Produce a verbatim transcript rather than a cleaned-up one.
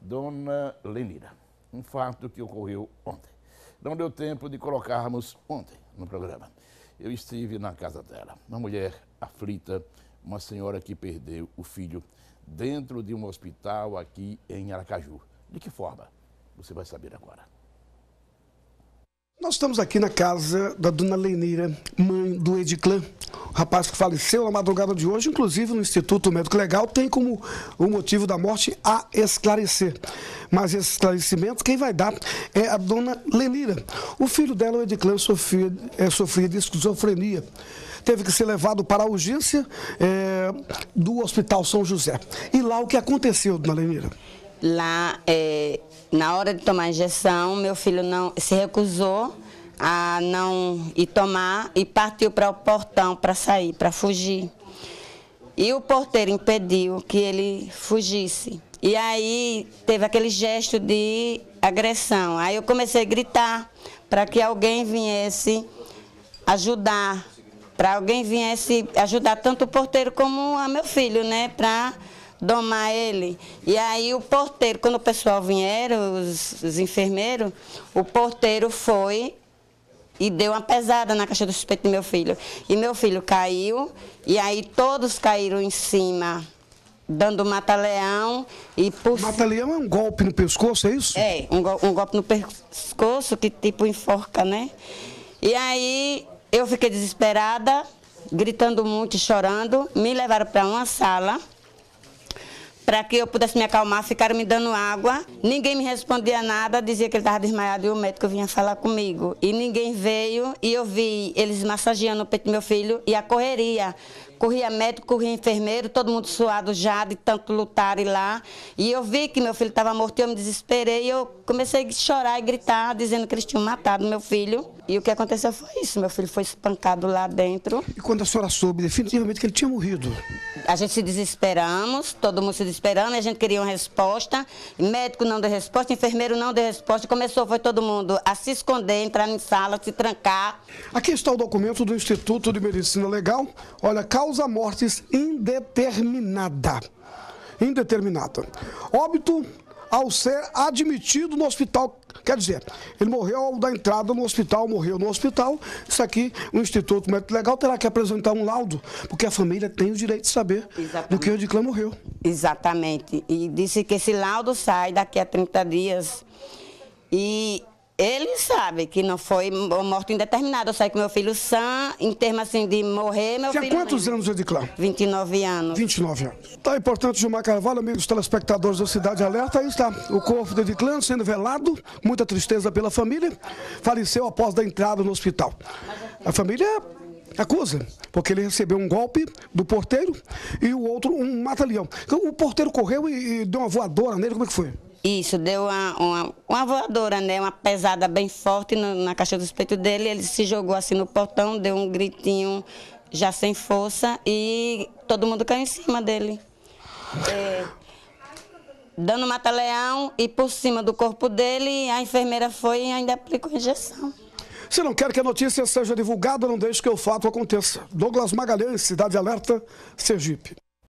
Dona Lenira, um fato que ocorreu ontem. Não deu tempo de colocarmos ontem no programa. Eu estive na casa dela, uma mulher aflita, uma senhora que perdeu o filho dentro de um hospital aqui em Aracaju. De que forma? Você vai saber agora. Nós estamos aqui na casa da Dona Lenira, mãe do Ediclan, o rapaz que faleceu na madrugada de hoje, inclusive no Instituto Médico Legal, tem como o motivo da morte a esclarecer. Mas esse esclarecimento quem vai dar é a Dona Lenira. O filho dela, o Ediclan, sofria, é, sofria de esquizofrenia. Teve que ser levado para a urgência é, do Hospital São José. E lá o que aconteceu, Dona Lenira? Lá, é, na hora de tomar a injeção, meu filho não se recusou a não ir tomar e partiu para o portão para sair, para fugir. E o porteiro impediu que ele fugisse. E aí teve aquele gesto de agressão. Aí eu comecei a gritar para que alguém viesse ajudar, para alguém viesse ajudar tanto o porteiro como a meu filho, né, para domar ele. E aí o porteiro, quando o pessoal vieram, os, os enfermeiros, o porteiro foi e deu uma pesada na caixa do suspeito do meu filho. E meu filho caiu, e aí todos caíram em cima, dando mata-leão. E por... Mata-leão é um golpe no pescoço, é isso? É, um, go um golpe no pescoço que tipo enforca, né? E aí eu fiquei desesperada, gritando muito e chorando. Me levaram para uma sala para que eu pudesse me acalmar, ficaram me dando água. Ninguém me respondia nada, dizia que ele estava desmaiado e o médico vinha falar comigo. E ninguém veio e eu vi eles massageando o peito do meu filho e a correria. Corria médico, corria enfermeiro, todo mundo suado já de tanto lutarem lá. E eu vi que meu filho estava morto e eu me desesperei e eu comecei a chorar e gritar, dizendo que eles tinham matado meu filho. E o que aconteceu foi isso, meu filho foi espancado lá dentro. E quando a senhora soube definitivamente que ele tinha morrido? A gente se desesperamos, todo mundo se desesperando, a gente queria uma resposta, médico não deu resposta, enfermeiro não deu resposta, começou, foi todo mundo a se esconder, entrar em sala, se trancar. Aqui está o documento do Instituto de Medicina Legal, olha, causa mortes indeterminada, indeterminada, óbito ao ser admitido no hospital. Quer dizer, ele morreu ao dar entrada no hospital, morreu no hospital. Isso aqui, o Instituto Médico Legal terá que apresentar um laudo, porque a família tem o direito de saber Exatamente. do que o Ediclan morreu. Exatamente. E disse que esse laudo sai daqui a trinta dias. E ele sabe que não foi morte indeterminada. Eu saí com meu filho sã, em termos assim de morrer, meu Tinha filho... Tinha quantos anos, Ediclan? vinte e nove anos. vinte e nove anos. Tá importante, Gilmar Carvalho, amigos telespectadores do Cidade Alerta, aí está o corpo do Ediclan sendo velado, muita tristeza pela família, faleceu após da entrada no hospital. A família acusa, porque ele recebeu um golpe do porteiro e o outro um mata-leão. O porteiro correu e, e deu uma voadora nele, como é que foi? Isso, deu uma, uma, uma voadora, né? Uma pesada bem forte no, na caixa do peito dele. Ele se jogou assim no portão, deu um gritinho já sem força e todo mundo caiu em cima dele. É, dando mata-leão e por cima do corpo dele, a enfermeira foi e ainda aplicou a injeção. Se não quer que a notícia seja divulgada, não deixe que o fato aconteça. Douglas Magalhães, Cidade Alerta, Sergipe.